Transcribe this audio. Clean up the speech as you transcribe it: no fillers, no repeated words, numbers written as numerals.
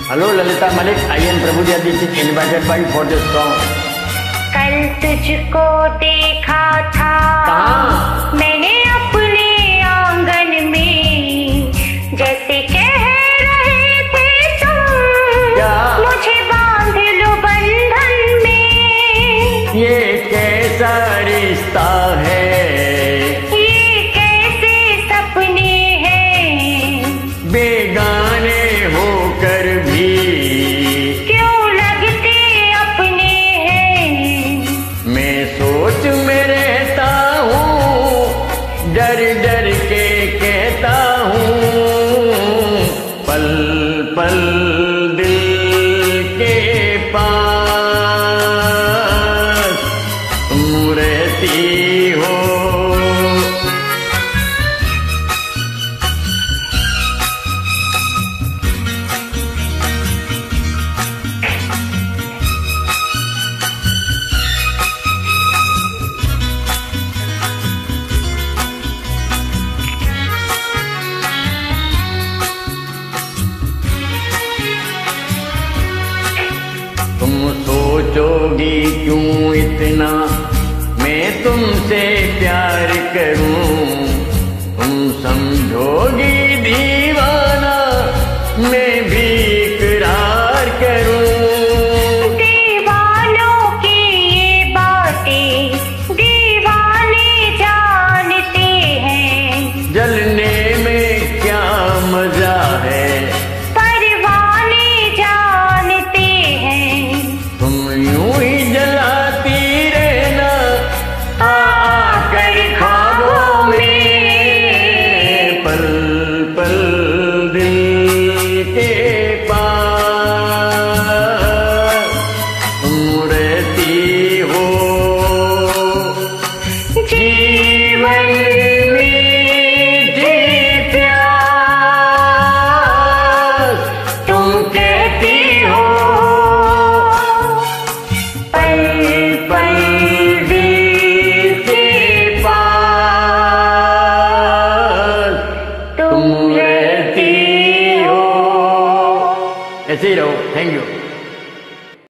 Hello Lalita Malik, I am Prabhuji Aditya invited by for the song. कल तुझको देखा था मैंने अपने आंगन में, जैसे कह रहे थे तुम मुझे बांध लो बंधन में। ये कैसा रिश्ता है, ये कैसे सपने हैं, बेगाने होकर भी क्यों लगते अपने हैं। मैं सोच में रहता हूँ, डर डर के कहता हूँ, पल पल दिल के पास तुम रहती हो। तुम सोचोगी क्यों इतना मैं तुमसे प्यार करूं, तुम समझोगी दीवाना मैं भी इकरार करूं। दीवानों की ये बातें दीवाने जानते हैं, जलने में क्या मजा है परवाने जानते हैं। तुम यूं ही जलाती रहना आकर ख्वाबों में, पल पल दिल के पास तुम रहती हो। जीवन में प्यास तुम कहती हो, पल पल दिल के पास तुम रहती हो। ऐसे ही रहो। Thank you.